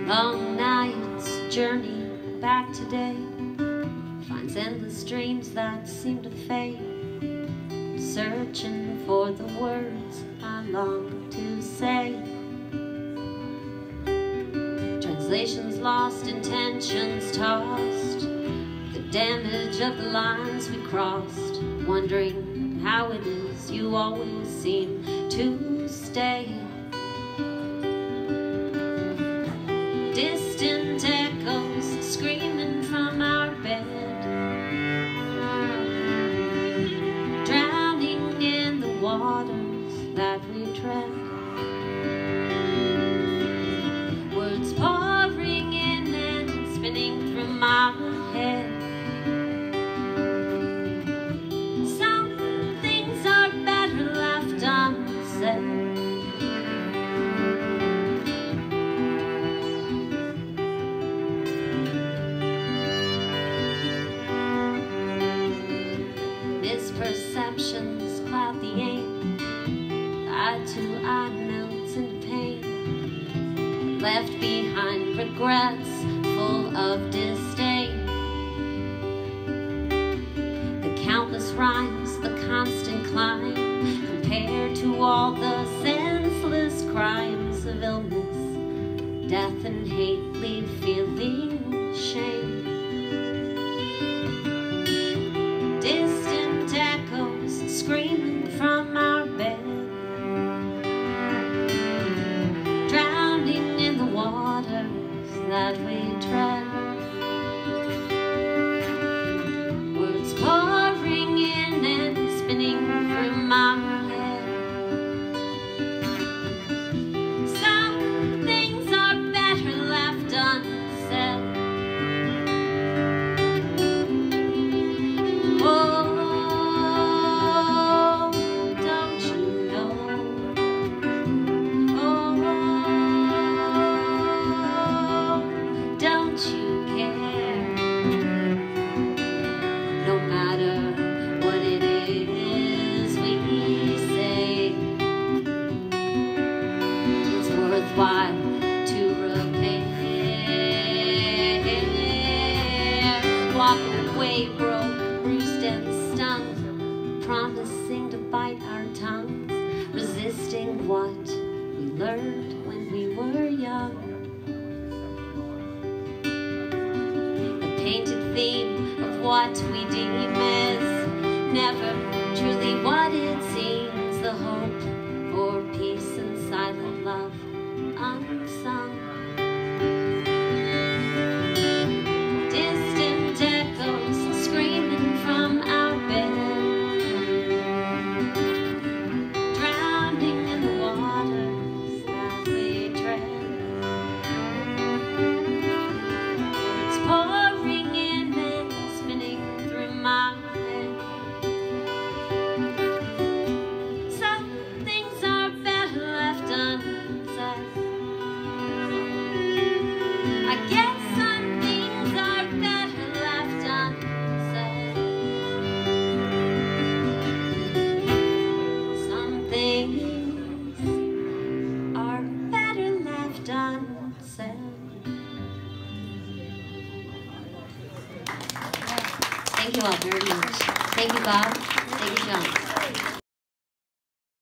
Long night's journey back today finds endless dreams that seem to fade, searching for the words I long to say. Translations lost, intentions tossed, the damage of the lines we crossed, wondering how it is you always seem to stay. Distant echoes screaming from our bed, drowning in the waters that we tread. Words pouring in and spinning through my head. Some things are better left unsaid. Misperceptions cloud the aim, eye to eye melts into pain, left behind regrets full of disdain. The countless rhymes, the constant climb, compared to all the senseless crimes of illness, death and hate leave feeling shame. Distant echoes screaming from our bed, drowning in the waters that we tread. Words pouring in and spinning through my head. Some things are better left unsaid. Worthwhile to repair. Walk away broke, bruised and stung, promising to bite our tongues, resisting what we learned when we were young. The painted theme of what we deem is never truly what it seems, the hope for peace and silent love unsung. Distant echoes screaming from our bed, drowning in the waters that we tread. Words pouring in and spinning through my head. Some things are better left unsaid. I guess some things are better left unsaid. Some things are better left unsaid. Thank you all very much. Thank you, Bob. Thank you, John.